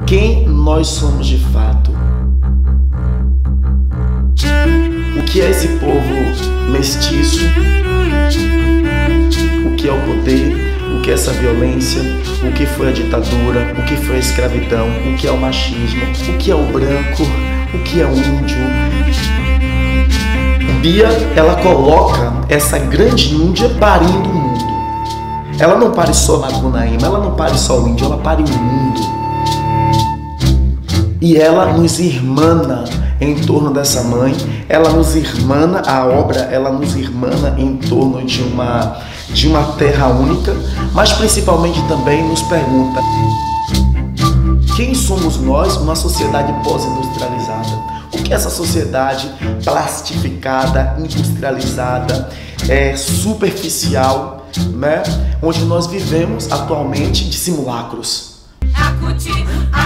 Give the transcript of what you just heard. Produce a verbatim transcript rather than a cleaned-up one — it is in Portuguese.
quem nós somos de fato. O que é esse povo mestiço? O que é o poder? O que é essa violência? O que foi a ditadura? O que foi a escravidão? O que é o machismo? O que é o branco? O que é o índio? Bia, ela coloca essa grande Índia parindo o mundo. Ela não pare só na Macunaíma, ela não pare só o índio, ela pare o mundo. E ela nos irmana em torno dessa mãe, ela nos irmana, a obra, ela nos irmana em torno de uma, de uma terra única, mas principalmente também nos pergunta: quem somos nós numa sociedade pós-industrializada? O que é essa sociedade plastificada, industrializada, é, superficial, né? Onde nós vivemos atualmente de simulacros?